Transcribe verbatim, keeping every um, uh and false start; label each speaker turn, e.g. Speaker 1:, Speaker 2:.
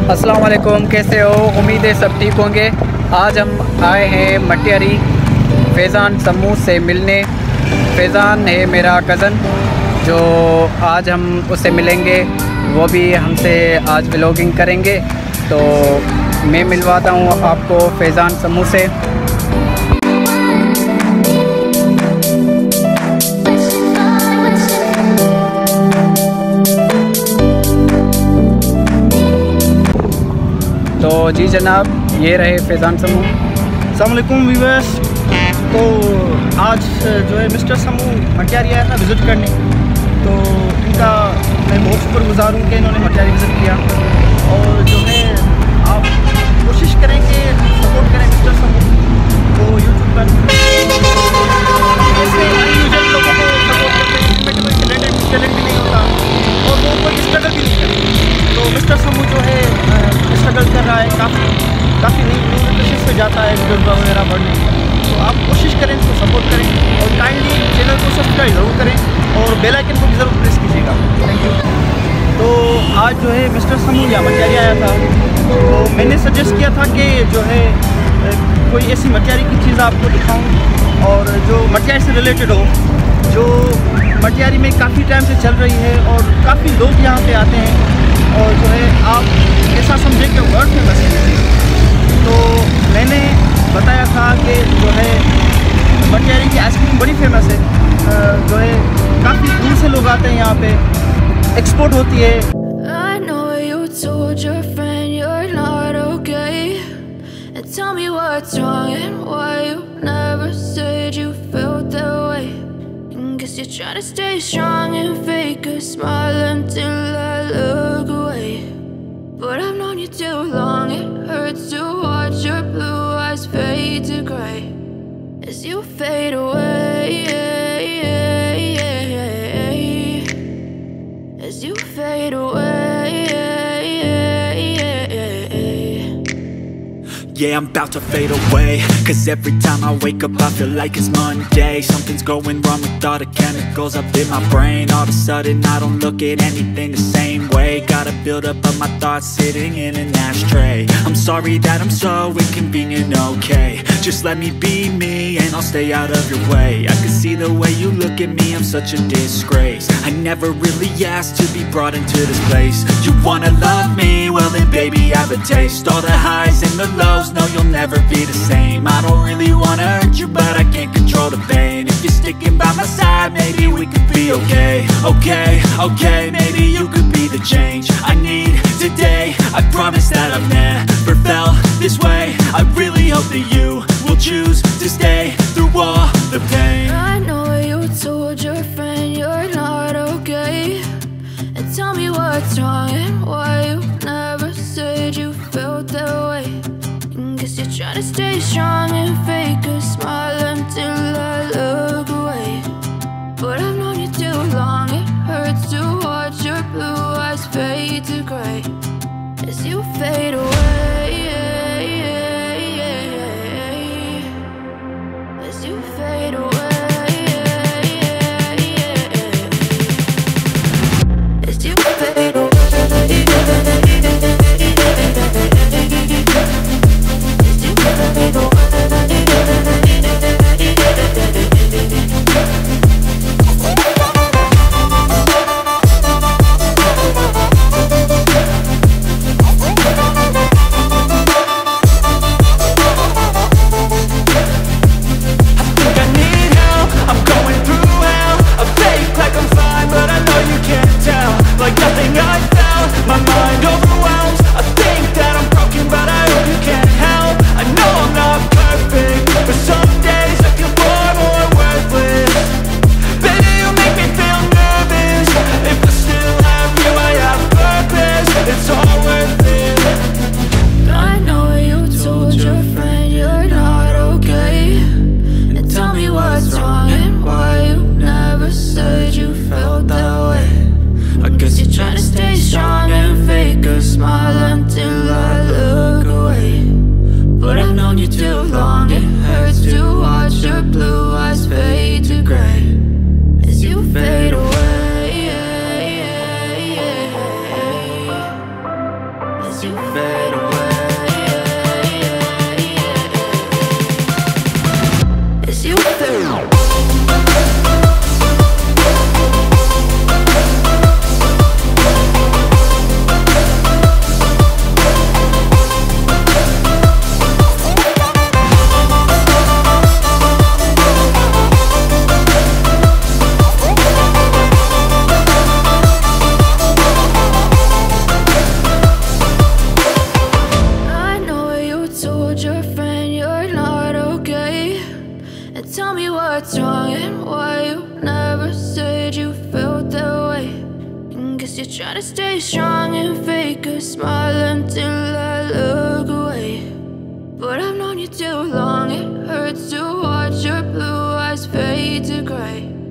Speaker 1: अस्सलाम वालेकुम, कैसे हो? उम्मीद है सब ठीक होंगे। आज हम आए हैं मटियारी फैज़ान समू से मिलने। फैज़ान है मेरा कज़न, जो आज हम उससे मिलेंगे। वो भी हमसे आज व्लॉगिंग करेंगे, तो मैं मिलवाता हूँ आपको फैज़ान समू से। तो जी जनाब, ये रहे फैज़ान समू।
Speaker 2: अस्सलाम वालेकुम व्यूअर्स। तो आज जो है मिस्टर समू मटियारी आया था विज़िट करने, तो इनका मैं बहुत शुक्रगुज़ार हूँ कि इन्होंने मटियारी विज़िट किया। और जो है आप कोशिश करें कि सपोर्ट करें मिस्टर समू को यूट्यूब पर। ऐसे अनयूजुअल लोगों को सपोर्ट करते हैं जिनमें कोई टैलेंट टैलेंट भी नहीं होता और वो कोई स्ट्रगल भी नहीं करते। तो मिस्टर समू जो है स्ट्रगल कर रहा है, काफ़ी काफ़ी नई नई लोकेशन पे जाता है वीडियो वगैरह बढ़ने। तो आप कोशिश करें, इसको सपोर्ट करें और काइंडली चैनल को सब्सक्राइब ज़रूर करें और बेल आइकन को भी ज़रूर प्रेस कीजिएगा। Thank you. तो आज जो है मिस्टर समू यहाँ मटियारी आया था, तो मैंने सजेस्ट किया था कि जो है कोई ऐसी मटियारी की चीज़ आपको दिखाऊँ और जो मटियारी से रिलेटेड हो, जो मटियारी में काफ़ी टाइम से चल रही है और काफ़ी लोग यहाँ पे आते हैं और जो है आप ऐसा समझें कि वर्ल्ड फेमस है। तो मैंने बताया था कि जो है मटियारी की आइसक्रीम बड़ी फेमस है, जो है काफ़ी दूर से लोग आते हैं, यहाँ पे एक्सपोर्ट होती है।
Speaker 3: I know you told your friend you're not okay, and tell me what's wrong and why you never said you felt that way. Guess you're trying to stay strong and fake a smile until I look away. But I've known you too long, it hurts to watch your blue eyes fade to grey as you fade away, as you fade away.
Speaker 4: Yeah, I'm about to fade away, cause every time I wake up I feel like it's Monday. Something's going wrong with all the chemicals up in my brain. All of a sudden I don't look at anything the same way. Got a build up of my thoughts sitting in an ashtray. I'm sorry that I'm so inconvenient, okay. Just let me be me and I'll stay out of your way. I can see the way you look at me, I'm such a disgrace. I never really asked to be brought into this place. You wanna love me? Well then baby I have a taste. All the highs and the lows, no, you'll never be the same. I don't really wanna hurt you, but I can't control the pain. If you're sticking by my side, maybe we could be okay. Okay, okay, maybe you could be the change I need today. I promise that I've never felt this way. I really hope that you will choose to stay through all the pain.
Speaker 3: I know you told your friend you're not okay, and tell me what's wrong and why you never said you felt that way. Guess you're trying to stay strong and fake a smile until I look away. But I've known you too long, it hurts to watch your blue eyes fade to grey as you fade away, as you fade away, as you fade away.
Speaker 4: as you fade away.
Speaker 3: As you fade away. Tell me what's wrong and why you never said you felt that way. And guess you're trying to stay strong and fake a smile until I look away. But I've known you too long, it hurts to watch your blue eyes fade to gray.